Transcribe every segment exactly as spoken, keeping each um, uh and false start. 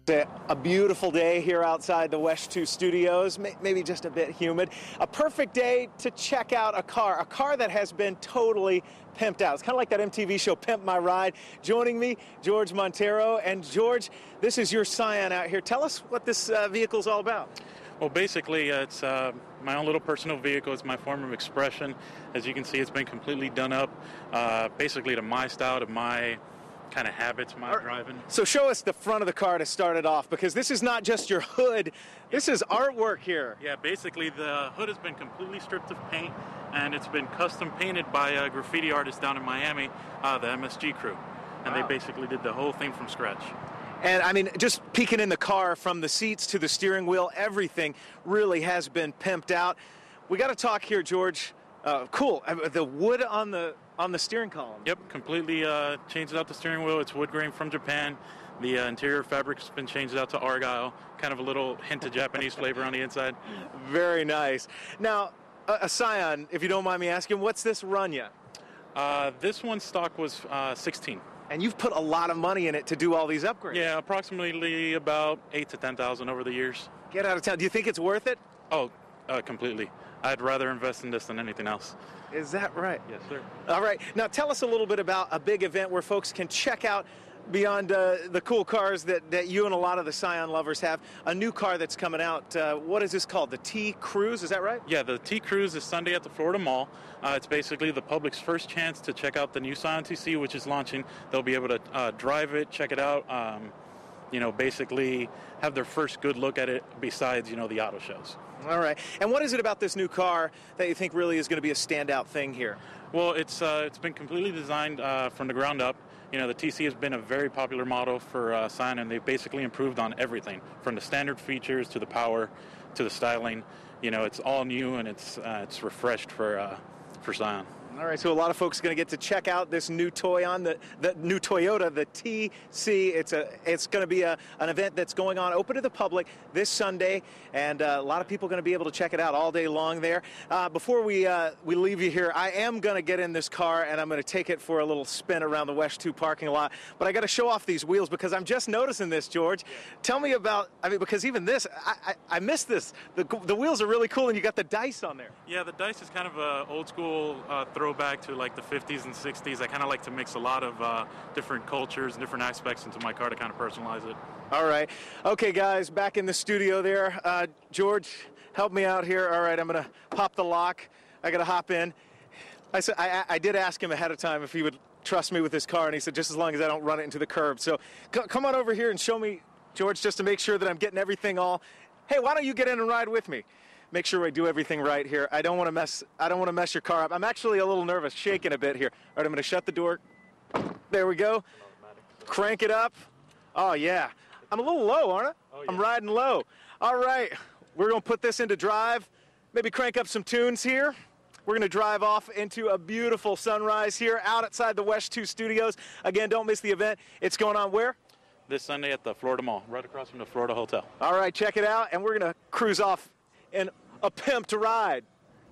A beautiful day here outside the WESH two studios, maybe just a bit humid. A perfect day to check out a car, a car that has been totally pimped out. It's kind of like that M T V show, Pimp My Ride. Joining me, George Montero. And George, this is your Scion out here. Tell us what this uh, vehicle's all about. Well, basically, uh, it's uh, my own little personal vehicle. It's my form of expression. As you can see, it's been completely done up, uh, basically to my style, to my kind of habits, my driving. So show us the front of the car to start it off, because this is not just your hood, this is artwork here. Yeah, basically the hood has been completely stripped of paint, and it's been custom painted by a graffiti artist down in Miami, uh, the M S G crew. And wow. They basically did the whole thing from scratch. And I mean, just peeking in the car, from the seats to the steering wheel, everything really has been pimped out. We got to talk here, George. Uh, cool. The wood on the on the steering column. Yep, completely uh, changed out the steering wheel. It's wood grain from Japan. The uh, interior fabric's been changed out to argyle. Kind of a little hint of Japanese flavor on the inside. Very nice. Now, a, a Scion, if you don't mind me asking, what's this run you? Uh, this one stock was uh, sixteen. And you've put a lot of money in it to do all these upgrades. Yeah, approximately about eight to ten thousand over the years. Get out of town. Do you think it's worth it? Oh, uh, completely. I'd rather invest in this than anything else. Is that right? Yes, sir. All right. Now tell us a little bit about a big event where folks can check out, beyond uh, the cool cars that, that you and a lot of the Scion lovers have, a new car that's coming out. Uh, what is this called? The T Cruise, is that right? Yeah, the T Cruise is Sunday at the Florida Mall. Uh, it's basically the public's first chance to check out the new Scion T C, which is launching. They'll be able to uh, drive it, check it out, um, you know, basically have their first good look at it besides, you know, the auto shows. All right. And what is it about this new car that you think really is going to be a standout thing here? Well, it's uh, it's been completely designed uh, from the ground up. You know, the T C has been a very popular model for uh, Scion, and they've basically improved on everything, from the standard features to the power to the styling. You know, it's all new, and it's uh, it's refreshed for uh, for Scion. All right, so a lot of folks are going to get to check out this new toy on the, the new Toyota, the T C. It's a it's going to be a, an event that's going on, open to the public this Sunday, and uh, a lot of people are going to be able to check it out all day long there. Uh, before we uh, we leave you here, I am going to get in this car and I'm going to take it for a little spin around the WESH two parking lot. But I got to show off these wheels because I'm just noticing this, George. Yeah. Tell me about, I mean, because even this, I, I, I missed this. The, the wheels are really cool, and you got the dice on there. Yeah, the dice is kind of a old school uh, throwback to like the fifties and sixties. I kind of like to mix a lot of uh, different cultures and different aspects into my car to kind of personalize it. All right. Okay, guys, back in the studio there. Uh, George, help me out here. All right, I'm going to pop the lock. I got to hop in. I, said, I, I did ask him ahead of time if he would trust me with his car, and he said just as long as I don't run it into the curb. So c come on over here and show me, George, just to make sure that I'm getting everything all. Hey, why don't you get in and ride with me? Make sure we do everything right here. I don't want to mess. I don't want to mess your car up. I'm actually a little nervous, shaking a bit here. All right, I'm going to shut the door. There we go. Crank it up. Oh yeah, I'm a little low, aren't I? Oh, yeah. I'm riding low. All right, we're going to put this into drive. Maybe crank up some tunes here. We're going to drive off into a beautiful sunrise here out outside the WESH two studios. Again, don't miss the event. It's going on where? This Sunday at the Florida Mall, right across from the Florida Hotel. All right, check it out, and we're going to cruise off in a pimped ride.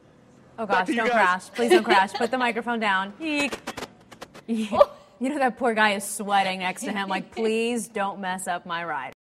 Oh gosh, don't crash. Please don't crash. Put the microphone down. Eek. You know that poor guy is sweating next to him, like, please don't mess up my ride.